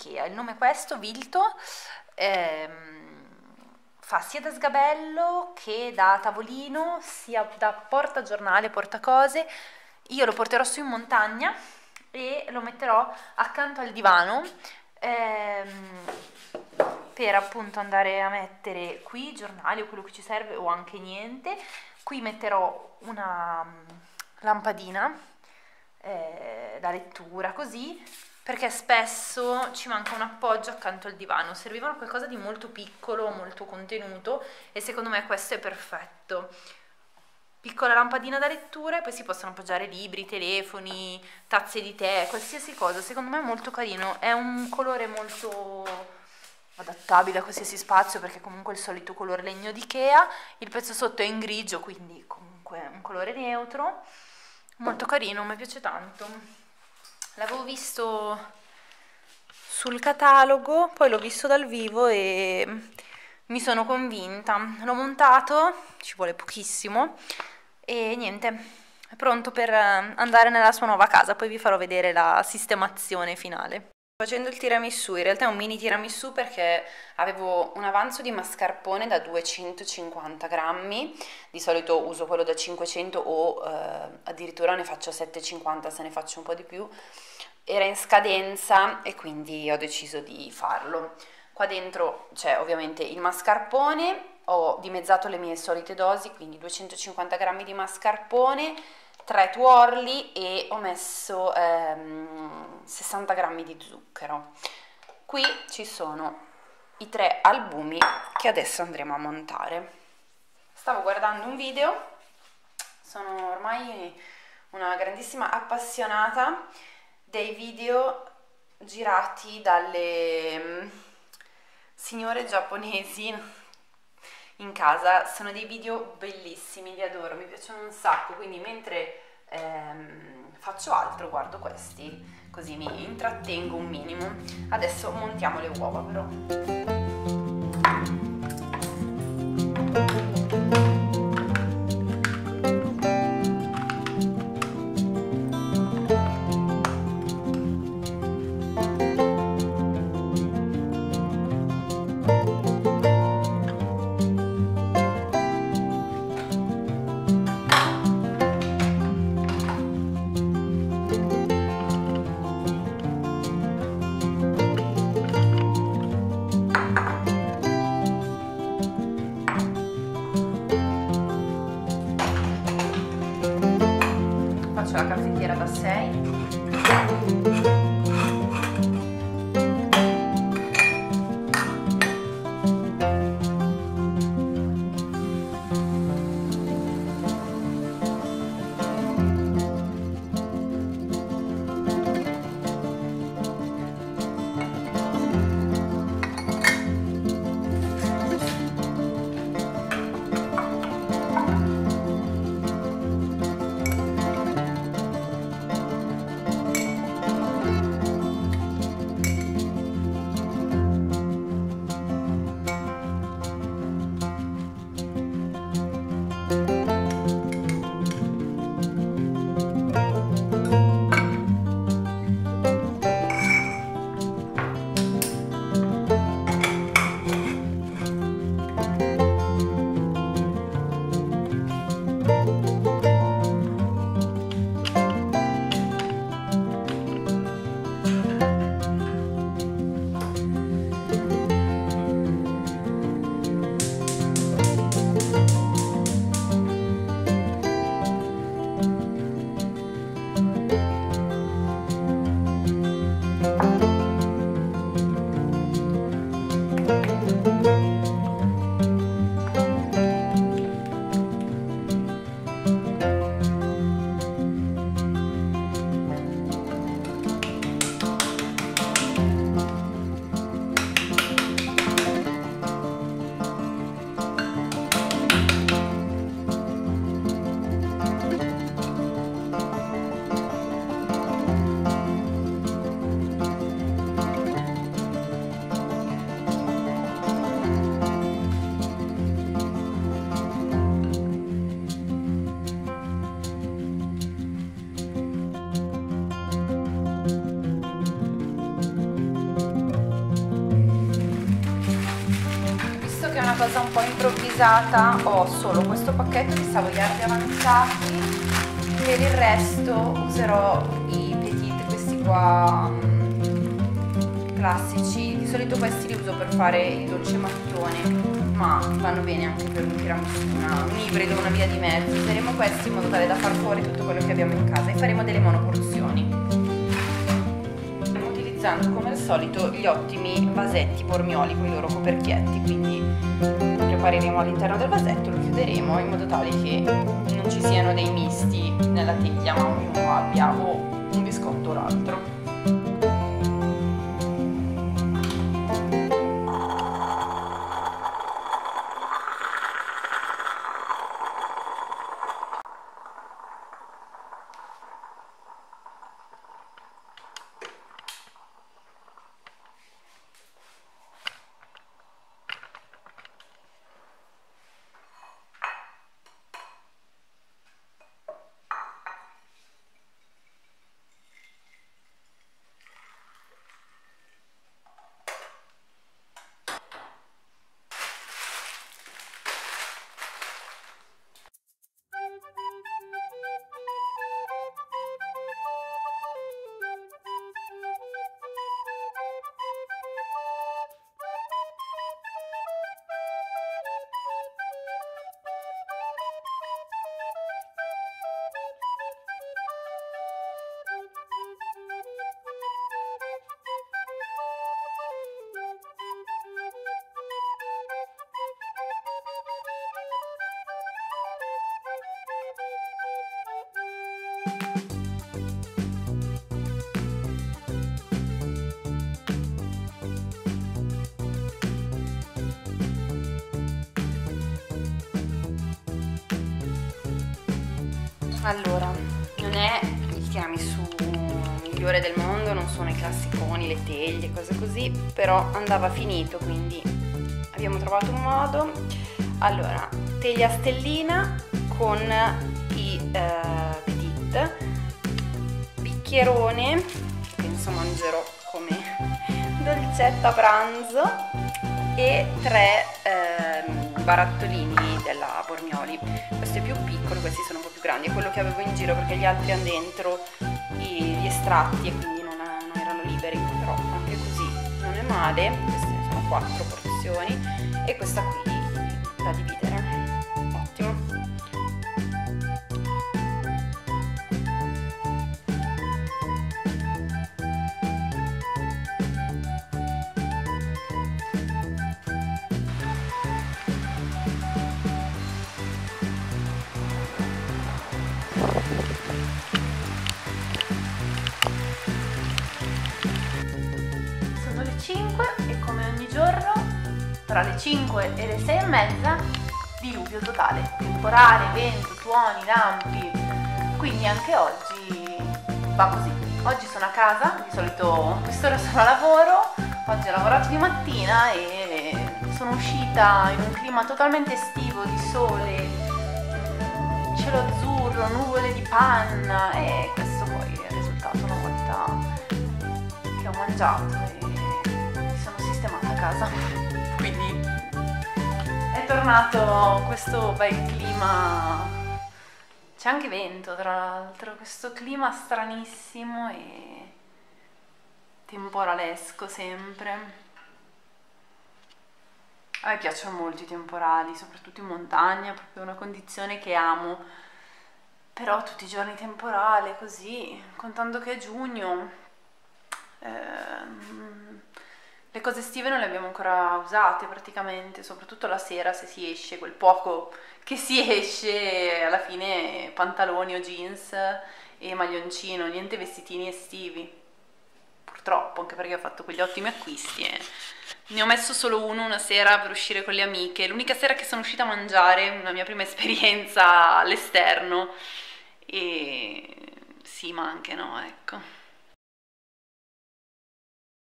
Ikea. Il nome è questo, Vilto. Fa sia da sgabello che da tavolino, sia da portagiornale, portacose. Io lo porterò su in montagna e lo metterò accanto al divano per appunto andare a mettere qui giornali o quello che ci serve, o anche niente. Qui metterò una lampadina da lettura, così, perché spesso ci manca un appoggio accanto al divano. Serviva qualcosa di molto piccolo, molto contenuto, e secondo me questo è perfetto. Piccola lampadina da lettura, e poi si possono appoggiare libri, telefoni, tazze di tè, qualsiasi cosa. Secondo me è molto carino, è un colore molto adattabile a qualsiasi spazio, perché comunque è il solito colore legno di Ikea. Il pezzo sotto è in grigio, quindi comunque un colore neutro, molto carino, mi piace tanto. L'avevo visto sul catalogo, poi l'ho visto dal vivo e mi sono convinta. L'ho montato, ci vuole pochissimo, e niente, è pronto per andare nella sua nuova casa. Poi vi farò vedere la sistemazione finale. Sto facendo il tiramisù, in realtà è un mini tiramisù perché avevo un avanzo di mascarpone da 250 grammi, di solito uso quello da 500 o addirittura ne faccio 750 se ne faccio un po' di più. Era in scadenza e quindi ho deciso di farlo. Qua dentro c'è ovviamente il mascarpone, ho dimezzato le mie solite dosi, quindi 250 grammi di mascarpone, 3 tuorli, e ho messo 60 grammi di zucchero. Qui ci sono i 3 albumi che adesso andremo a montare. Stavo guardando un video, sono ormai una grandissima appassionata dei video girati dalle signore giapponesi in casa. Sono dei video bellissimi, li adoro, mi piacciono un sacco, quindi mentre faccio altro guardo questi, così mi intrattengo un minimo. Adesso montiamo le uova però. Faccio la caffettiera da 6. che è una cosa un po' improvvisata, ho solo questo pacchetto di savoiardi avanzati, per il resto userò i petit, questi qua classici. Di solito questi li uso per fare il dolce mattone, ma vanno bene anche per un tiramisù, un ibrido, una via di mezzo. Useremo questi in modo tale da far fuori tutto quello che abbiamo in casa e faremo delle monoporzioni, utilizzando come al solito gli ottimi vasetti Bormioli con i loro coperchietti. Quindi lo prepareremo all'interno del vasetto, lo chiuderemo in modo tale che non ci siano dei misti nella teglia, ma ognuno abbia o un biscotto o l'altro. Allora, non è il tiramisù migliore del mondo, non sono i classiconi, le teglie, cose così, però andava finito, quindi abbiamo trovato un modo. Allora, teglia a stellina con i petit, bicchierone, che penso mangerò come dolcetto a pranzo, e 3 barattolini della Bormioli. Questo è più piccolo, questi sono un po' più grandi, è quello che avevo in giro perché gli altri hanno dentro gli estratti e quindi non erano liberi, però anche così non è male. Queste sono 4 porzioni e questa qui da dividere, ottimo. Sono le 5 e come ogni giorno tra le 5 e le 6 e mezza diluvio totale, temporale, vento, tuoni, lampi, quindi anche oggi va così. Oggi sono a casa, di solito a quest'ora sono a lavoro, oggi ho lavorato di mattina e sono uscita in un clima totalmente estivo, di sole, cielo azzurro, nuvole di panna, e questo poi è il risultato una volta che ho mangiato e mi sono sistemata a casa. Quindi è tornato questo bel clima, c'è anche vento tra l'altro, questo clima stranissimo e temporalesco sempre. A me piacciono molto i temporali, soprattutto in montagna, è proprio una condizione che amo, però tutti i giorni temporale così, contando che è giugno, le cose estive non le abbiamo ancora usate praticamente, soprattutto la sera se si esce, quel poco che si esce, alla fine pantaloni o jeans e maglioncino, niente vestitini estivi, purtroppo, anche perché ho fatto quegli ottimi acquisti e ne ho messo solo uno una sera per uscire con le amiche, l'unica sera che sono uscita a mangiare, una mia prima esperienza all'esterno, e sì, ma anche no, ecco.